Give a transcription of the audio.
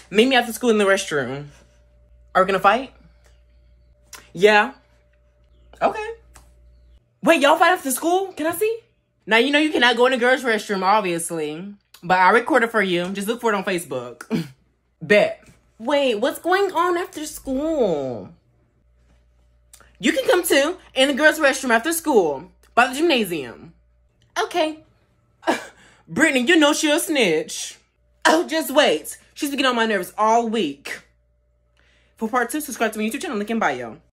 Meet me after school in the restroom. Are we gonna fight? Yeah. Okay. Wait, y'all fight after school? Can I see? Now, you know you cannot go in the girls' restroom, obviously. But I recorded for you. Just look for it on Facebook. Bet. Wait, what's going on after school? You can come too, in the girls' restroom after school. By the gymnasium. Okay. Brittany, you know she a snitch. Oh, just wait. She's been getting on my nerves all week. For part 2, subscribe to my YouTube channel, link in bio.